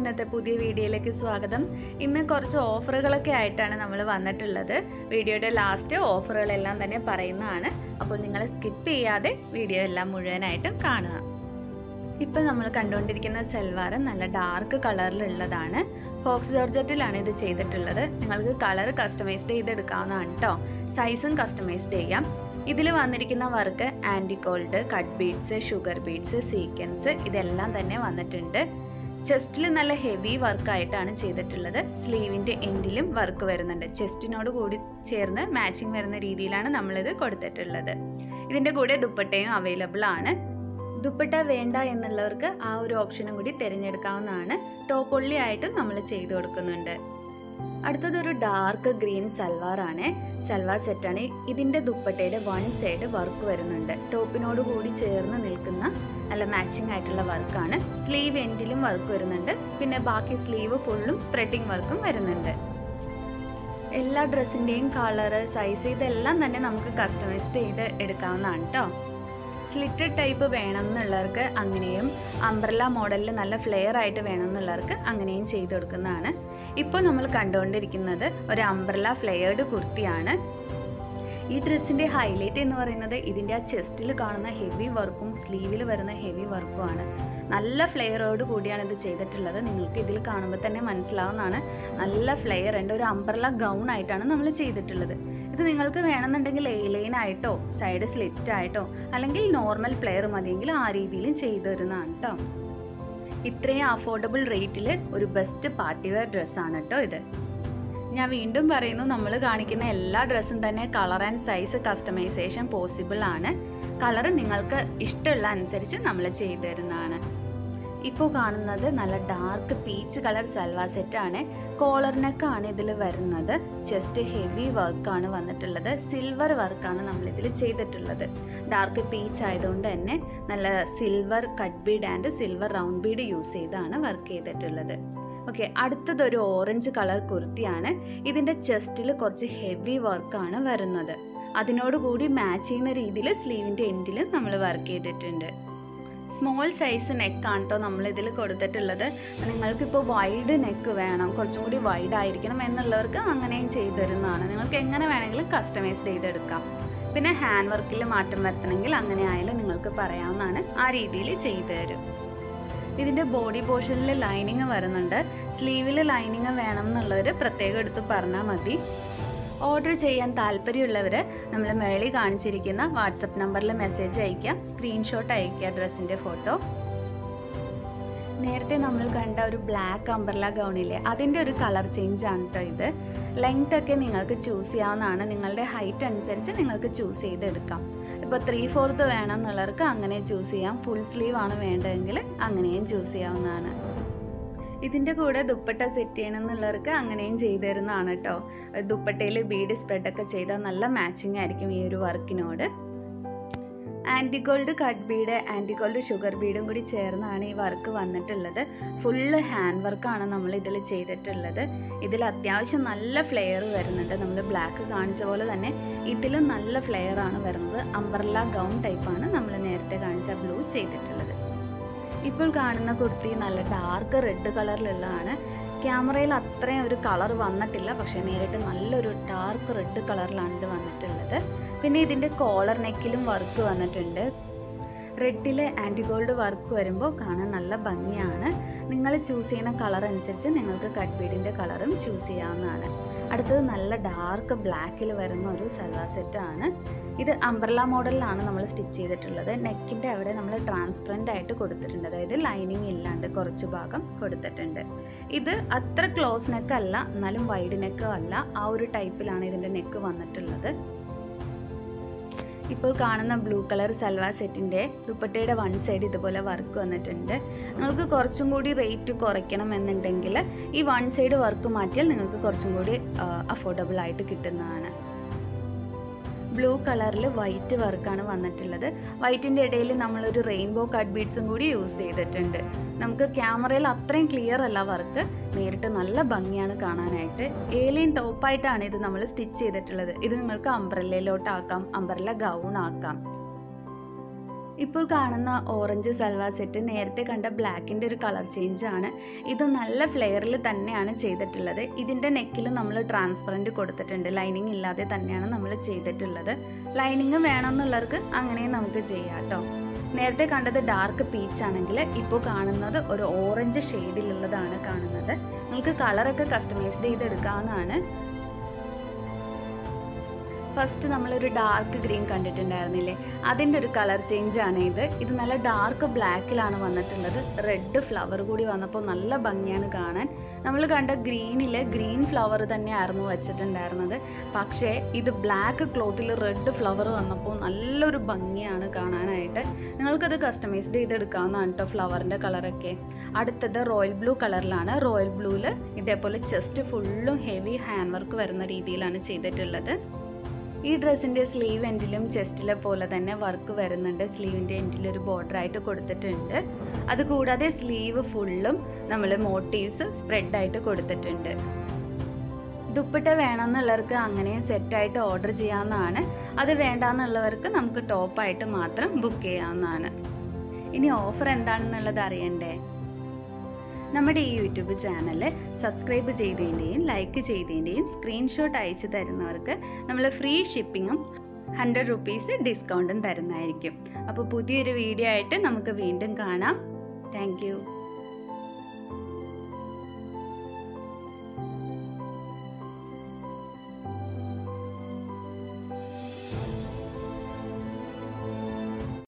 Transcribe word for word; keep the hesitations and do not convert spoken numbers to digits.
ഇന്നത്തെ പുതിയ വീഡിയോയിലേക്ക് സ്വാഗതം. ഇന്ന് കുറച്ച് ഓഫറുകളൊക്കെ ആയിട്ടാണ് നമ്മൾ വന്നിട്ടുള്ളത്. വീഡിയോയുടെ ലാസ്റ്റ് ഓഫറുകളെല്ലാം തന്നെ പറയുന്നതാണ്. അപ്പോൾ നിങ്ങൾ സ്കിപ്പ് ചെയ്യാതെ വീഡിയോ എല്ലാം മുഴുവനായിട്ടും കാണുക. ഇപ്പോൾ നമ്മൾ കണ്ടുകൊണ്ടിരിക്കുന്ന സൽവാർ നല്ല ഡാർക്ക് കളറിലുള്ളതാണ്. ഫോക്സ് ജോർജറ്റിലാണ് ഇത് ചെയ്തിട്ടുള്ളത്. നിങ്ങൾക്ക് കളർ കസ്റ്റമൈസ്ഡ് ചെയ്തെടുക്കാവുന്നതാണ് കേട്ടോ. സൈസും കസ്റ്റമൈസ്ഡ് ചെയ്യാം. ഇതിൽ വന്നിരിക്കുന്ന work antique gold, cut beads, sugar beads, sequins ഇതെല്ലാം തന്നെ വന്നിട്ടുണ്ട്. ചെസ്റ്റിൽ നല്ല ഹെവി വർക്കായിട്ടാണ് ചെയ്തിട്ടുള്ളത്. സ്ലീവിൻ്റെ എൻഡിലും വർക്ക് വരുന്നുണ്ട്. ചെസ്റ്റിനോട് കൂടി ചേർന്ന് മാച്ചിങ് വരുന്ന രീതിയിലാണ് നമ്മളിത് കൊടുത്തിട്ടുള്ളത്. ഇതിൻ്റെ കൂടെ ദുപ്പട്ടയും അവൈലബിൾ ആണ്. ദുപ്പട്ട വേണ്ട എന്നുള്ളവർക്ക് ആ ഒരു ഓപ്ഷനും കൂടി തിരഞ്ഞെടുക്കാവുന്നതാണ്. ടോപ്പ് ഒള്ളി ആയിട്ട് നമ്മൾ ചെയ്തു കൊടുക്കുന്നുണ്ട്. അടുത്തതൊരു ഡാർക്ക് ഗ്രീൻ സൽവാർ ആണ്. സൽവാർ സെറ്റാണ്. ഇതിൻ്റെ ദുപ്പട്ടയുടെ വൺ സൈഡ് വർക്ക് വരുന്നുണ്ട്. ടോപ്പിനോട് കൂടി ചേർന്ന് നിൽക്കുന്ന നല്ല മാച്ചിങ് ആയിട്ടുള്ള വർക്കാണ്. സ്ലീവ് എൻഡിലും വർക്ക് വരുന്നുണ്ട്. പിന്നെ ബാക്കി സ്ലീവ് ഫുള്ളും സ്പ്രെഡിങ് വർക്കും വരുന്നുണ്ട്. എല്ലാ ഡ്രസ്സിൻ്റെയും കളറ്, സൈസ് ഇതെല്ലാം തന്നെ നമുക്ക് കസ്റ്റമൈസ്ഡ് ചെയ്ത് എടുക്കാവുന്നതാണ് കേട്ടോ. സ്ലിറ്റഡ് ടൈപ്പ് വേണം എന്നുള്ളവർക്ക് അങ്ങനെയും, അംബ്രല്ല മോഡലിൽ നല്ല ഫ്ലെയർ ആയിട്ട് വേണം എന്നുള്ളവർക്ക് അങ്ങനെയും ചെയ്ത് കൊടുക്കുന്നതാണ്. ഇപ്പോൾ നമ്മൾ കണ്ടുകൊണ്ടിരിക്കുന്നത് ഒരു അംബ്രല്ല ഫ്ലെയർഡ് കുർത്തിയാണ്. ഈ ഡ്രസ്സിൻ്റെ ഹൈലൈറ്റ് എന്ന് പറയുന്നത് ഇതിൻ്റെ ആ ചെസ്റ്റിൽ കാണുന്ന ഹെവി വർക്കും സ്ലീവിൽ വരുന്ന ഹെവി വർക്കുമാണ്. നല്ല ഫ്ലെയറോട് കൂടിയാണ് ഇത് ചെയ്തിട്ടുള്ളത്. നിങ്ങൾക്ക് ഇതിൽ കാണുമ്പോൾ തന്നെ മനസ്സിലാവുന്നതാണ്. നല്ല ഫ്ലെയർ ഉണ്ട്. ഒരു അംബ്രല്ല ഗൗൺ ആയിട്ടാണ് നമ്മൾ ചെയ്തിട്ടുള്ളത്. ഇത് നിങ്ങൾക്ക് വേണമെന്നുണ്ടെങ്കിൽ എ ലൈൻ ആയിട്ടോ സൈഡ് സ്ലിറ്റ് ആയിട്ടോ അല്ലെങ്കിൽ നോർമൽ ഫ്ലെയർ മതിയെങ്കിൽ ആ രീതിയിലും ചെയ്തു തരുന്നതാണ് കേട്ടോ. ഇത്രയും അഫോർഡബിൾ റേറ്റിൽ ഒരു ബെസ്റ്റ് പാർട്ടി വെയർ ഡ്രസ്സാണ് കേട്ടോ ഇത്. ഞാൻ വീണ്ടും പറയുന്നു, നമ്മൾ കാണിക്കുന്ന എല്ലാ ഡ്രസ്സും തന്നെ colour and size customization possible ആണ്. കളർ നിങ്ങൾക്ക് ഇഷ്ടമുള്ള അനുസരിച്ച് നമ്മൾ ചെയ്തു തരുന്നതാണ്. ഇപ്പോൾ കാണുന്നത് നല്ല ഡാർക്ക് പീച്ച് കളർ സൽവാർ സെറ്റാണ്. കോളർ നെക്കാണ് ഇതിൽ വരുന്നത്. ചെസ്റ്റ് ഹെവി വർക്കാണ് വന്നിട്ടുള്ളത്. സിൽവർ വർക്കാണ് നമ്മളിതിൽ ചെയ്തിട്ടുള്ളത്. ഡാർക്ക് പീച്ച് ആയതുകൊണ്ട് തന്നെ നല്ല silver cut bead and silver round bead use ചെയ്താണ് വർക്ക് ചെയ്തിട്ടുള്ളത്. ഓക്കെ, അടുത്തതൊരു ഓറഞ്ച് കളർ കുർത്തിയാണ്. ഇതിൻ്റെ ചെസ്റ്റിൽ കുറച്ച് ഹെവി വർക്കാണ് വരുന്നത്. അതിനോടുകൂടി മാച്ച് ചെയ്യുന്ന രീതിയിൽ സ്ലീവിൻ്റെ എൻഡിൽ നമ്മൾ വർക്ക് ചെയ്തിട്ടുണ്ട്. സ്മോൾ സൈസ് നെക്കാണ് കേട്ടോ നമ്മളിതിൽ കൊടുത്തിട്ടുള്ളത്. നിങ്ങൾക്കിപ്പോൾ വൈഡ് നെക്ക് വേണം, കുറച്ചും കൂടി വൈഡ് ആയിരിക്കണം എന്നുള്ളവർക്ക് അങ്ങനെയും ചെയ്തു തരുന്നതാണ്. നിങ്ങൾക്ക് എങ്ങനെ വേണമെങ്കിലും കസ്റ്റമൈസ് ചെയ്തെടുക്കാം. പിന്നെ ഹാൻഡ് വർക്കിൽ മാറ്റം വരുത്തണമെങ്കിൽ അങ്ങനെ ആയാലും നിങ്ങൾക്ക് പറയാവുന്നതാണ്. ആ രീതിയിൽ ചെയ്തു തരും. ഇതിൻ്റെ ബോഡി പോർഷനിൽ ലൈനിങ് വരുന്നുണ്ട്. സ്ലീവിൽ ലൈനിങ് വേണം എന്നുള്ളവർ പ്രത്യേകം എടുത്ത് പറഞ്ഞാൽ മതി. ഓർഡർ ചെയ്യാൻ താല്പര്യമുള്ളവർ നമ്മൾ മേളിൽ കാണിച്ചിരിക്കുന്ന വാട്സപ്പ് നമ്പറിൽ മെസ്സേജ് അയയ്ക്കുക, സ്ക്രീൻഷോട്ട് അയയ്ക്കുക ഡ്രസ്സിൻ്റെ ഫോട്ടോ. നേരത്തെ നമ്മൾ കണ്ട ഒരു ബ്ലാക്ക് അംബ്രല്ല ഗൗണില്ലേ, അതിൻ്റെ ഒരു കളർ ചേഞ്ച് ആണ് കേട്ടോ ഇത്. ലെങ്ത് ഒക്കെ നിങ്ങൾക്ക് ചൂസ് ചെയ്യാവുന്നതാണ്. നിങ്ങളുടെ ഹൈറ്റ് അനുസരിച്ച് നിങ്ങൾക്ക് ചൂസ് ചെയ്തെടുക്കാം. ഇപ്പോൾ ത്രീ ഫോർത്ത് വേണം എന്നുള്ളവർക്ക് അങ്ങനെ ചൂസ് ചെയ്യാം. ഫുൾ സ്ലീവ് ആണ് വേണ്ടതെങ്കിൽ അങ്ങനെയും ചൂസ് ചെയ്യാവുന്നതാണ്. ഇതിൻ്റെ കൂടെ ദുപ്പട്ട സെറ്റ് ചെയ്യണം എന്നുള്ളവർക്ക് അങ്ങനെയും ചെയ്തു തരുന്നതാണ് കേട്ടോ. ദുപ്പട്ടയിൽ ബീഡ് സ്പ്രെഡൊക്കെ ചെയ്താൽ നല്ല മാച്ചിങ് ആയിരിക്കും ഈ ഒരു വർക്കിനോട്. Antique gold cut bead, antique gold sugar ബീഡും കൂടി ചേർന്നാണ് ഈ വർക്ക് വന്നിട്ടുള്ളത്. ഫുള്ള് ഹാൻഡ് വർക്കാണ് നമ്മൾ ഇതിൽ ചെയ്തിട്ടുള്ളത്. ഇതിൽ അത്യാവശ്യം നല്ല ഫ്ലെയർ വരുന്നുണ്ട്. നമ്മൾ ബ്ലാക്ക് കാണിച്ച പോലെ തന്നെ ഇതിലും നല്ല ഫ്ലെയർ ആണ് വരുന്നത്. അംബ്രല്ല ഗൗൺ ടൈപ്പാണ് നമ്മൾ നേരത്തെ കാണിച്ച ബ്ലൂ ചെയ്തിട്ടുള്ളത്. ഇപ്പോൾ കാണുന്ന കുർത്തി നല്ല ഡാർക്ക് റെഡ് കളറിലുള്ളതാണ്. ക്യാമറയിൽ അത്രയും ഒരു കളർ വന്നിട്ടില്ല, പക്ഷേ നേരിട്ട് നല്ലൊരു ഡാർക്ക് റെഡ് കളറിലാണ് ഇത് വന്നിട്ടുള്ളത്. പിന്നെ ഇതിൻ്റെ കോളർ നെക്കിലും വർക്ക് വന്നിട്ടുണ്ട്. റെഡിൽ ആൻറ്റി ഗോൾഡ് വർക്ക് വരുമ്പോൾ കാണാൻ നല്ല ഭംഗിയാണ്. നിങ്ങൾ ചൂസ് ചെയ്യുന്ന കളർ അനുസരിച്ച് നിങ്ങൾക്ക് കട്ട് ബീഡിൻ്റെ കളറും ചൂസ് ചെയ്യാവുന്നതാണ്. അടുത്തത് നല്ല ഡാർക്ക് ബ്ലാക്കിൽ വരുന്ന ഒരു സൽവാർ സെറ്റാണ്. ഇത് അംബ്രല്ല മോഡലിലാണ് നമ്മൾ സ്റ്റിച്ച് ചെയ്തിട്ടുള്ളത്. നെക്കിൻ്റെ അവിടെ നമ്മൾ ട്രാൻസ്പെറൻ്റ് ആയിട്ട് കൊടുത്തിട്ടുണ്ട്. അതായത് ലൈനിങ് ഇല്ലാണ്ട് കുറച്ച് ഭാഗം കൊടുത്തിട്ടുണ്ട്. ഇത് അത്ര ക്ലോസ് നെക്ക് അല്ല, എന്നാലും വൈഡ് നെക്ക് അല്ല. ആ ഒരു ടൈപ്പിലാണ് ഇതിൻ്റെ നെക്ക് വന്നിട്ടുള്ളത്. ഇപ്പോൾ കാണുന്ന ബ്ലൂ കളർ സൽവാർ സെറ്റിൻ്റെ ദുപ്പട്ടയുടെ വൺ സൈഡ് ഇതുപോലെ വർക്ക് വന്നിട്ടുണ്ട്. നിങ്ങൾക്ക് കുറച്ചും കൂടി റേറ്റ് കുറയ്ക്കണം എന്നുണ്ടെങ്കിൽ ഈ വൺ സൈഡ് വർക്ക് മാറ്റിയാൽ നിങ്ങൾക്ക് കുറച്ചും കൂടി അഫോർഡബിൾ ആയിട്ട് കിട്ടുന്നതാണ്. ബ്ലൂ കളറിൽ വൈറ്റ് വർക്കാണ് വന്നിട്ടുള്ളത്. വൈറ്റിൻ്റെ ഇടയിൽ നമ്മളൊരു റെയിൻബോ കട്ട് ബീഡ്സും കൂടി യൂസ് ചെയ്തിട്ടുണ്ട്. നമുക്ക് ക്യാമറയിൽ അത്രയും ക്ലിയർ അല്ല വർക്ക്, നേരിട്ട് നല്ല ഭംഗിയാണ് കാണാനായിട്ട്. ഏലിയൻ ടോപ്പായിട്ടാണ് ഇത് നമ്മൾ സ്റ്റിച്ച് ചെയ്തിട്ടുള്ളത്. ഇത് നിങ്ങൾക്ക് അംബ്രല്ലയിലോട്ടാക്കാം, അംബ്രല്ല ഗൗൺ ആക്കാം. ഇപ്പോൾ കാണുന്ന ഓറഞ്ച് സൽവാർ സെറ്റ് നേരത്തെ കണ്ട ബ്ലാക്കിൻ്റെ ഒരു കളർ ചേഞ്ച് ആണ്. ഇത് നല്ല ഫ്ലെയറിൽ തന്നെയാണ് ചെയ്തിട്ടുള്ളത്. ഇതിൻ്റെ നെക്കിൽ നമ്മൾ ട്രാൻസ്പെറൻറ്റ് കൊടുത്തിട്ടുണ്ട്. ലൈനിങ് ഇല്ലാതെ തന്നെയാണ് നമ്മൾ ചെയ്തിട്ടുള്ളത്. ലൈനിങ് വേണമെന്നുള്ളവർക്ക് അങ്ങനെയും നമുക്ക് ചെയ്യാം കേട്ടോ. നേരത്തെ കണ്ടത് ഡാർക്ക് പീച്ച് ആണെങ്കിൽ ഇപ്പോൾ കാണുന്നത് ഒരു ഓറഞ്ച് ഷെയ്ഡിലുള്ളതാണ് കാണുന്നത്. നിങ്ങൾക്ക് കളറൊക്കെ കസ്റ്റമൈസ്ഡ് ചെയ്തെടുക്കാവുന്നതാണ്. ഫസ്റ്റ് നമ്മളൊരു ഡാർക്ക് ഗ്രീൻ കണ്ടിട്ടുണ്ടായിരുന്നില്ലേ, അതിൻ്റെ ഒരു കളർ ചേഞ്ച് ആണ് ഇത്. ഇത് നല്ല ഡാർക്ക് ബ്ലാക്കിലാണ് വന്നിട്ടുള്ളത്. റെഡ് ഫ്ലവർ കൂടി വന്നപ്പോൾ നല്ല ഭംഗിയാണ് കാണാൻ. നമ്മൾ കണ്ട ഗ്രീനിൽ ഗ്രീൻ ഫ്ലവർ തന്നെയായിരുന്നു വെച്ചിട്ടുണ്ടായിരുന്നത്. പക്ഷേ ഇത് ബ്ലാക്ക് ക്ലോത്തിൽ റെഡ് ഫ്ലവർ വന്നപ്പോൾ നല്ലൊരു ഭംഗിയാണ് കാണാനായിട്ട്. നിങ്ങൾക്കത് കസ്റ്റമൈസ്ഡ് ചെയ്തെടുക്കാവുന്നതാണ് കേട്ടോ ഫ്ലവറിൻ്റെ കളറൊക്കെ. അടുത്തത് റോയൽ ബ്ലൂ കളറിലാണ്. റോയൽ ബ്ലൂവിൽ ഇതേപോലെ ചെസ്റ്റ് ഫുള്ളും ഹെവി ഹാൻഡ് വർക്ക് വരുന്ന രീതിയിലാണ് ചെയ്തിട്ടുള്ളത്. ഈ ഡ്രസ്സിൻ്റെ സ്ലീവ് എൻഡിലും ചെസ്റ്റിലെ പോലെ തന്നെ വർക്ക് വരുന്നുണ്ട്. സ്ലീവിൻ്റെ എൻഡിൽ ഒരു ബോർഡർ ആയിട്ട് കൊടുത്തിട്ടുണ്ട്. അതുകൂടാതെ സ്ലീവ് ഫുള്ളും നമ്മൾ മോട്ടീവ്സ് സ്പ്രെഡായിട്ട് കൊടുത്തിട്ടുണ്ട്. ദുപ്പട്ട വേണമെന്നുള്ളവർക്ക് അങ്ങനെ സെറ്റായിട്ട് ഓർഡർ ചെയ്യാവുന്നതാണ്. അത് വേണ്ടാന്നുള്ളവർക്ക് നമുക്ക് ടോപ്പായിട്ട് മാത്രം ബുക്ക് ചെയ്യാവുന്നതാണ്. ഇനി ഓഫർ എന്താണെന്നുള്ളത് അറിയണ്ടേ? നമ്മുടെ ഈ യൂട്യൂബ് ചാനൽ സബ്സ്ക്രൈബ് ചെയ്തതിൻ്റെയും ലൈക്ക് ചെയ്തതിൻ്റെയും സ്ക്രീൻഷോട്ട് അയച്ചു തരുന്നവർക്ക് നമ്മൾ ഫ്രീ ഷിപ്പിങ്ങും ഹൺഡ്രഡ് റുപ്പീസ് ഡിസ്കൗണ്ടും തരുന്നതായിരിക്കും. അപ്പോൾ പുതിയൊരു വീഡിയോ ആയിട്ട് നമുക്ക് വീണ്ടും കാണാം. Thank U.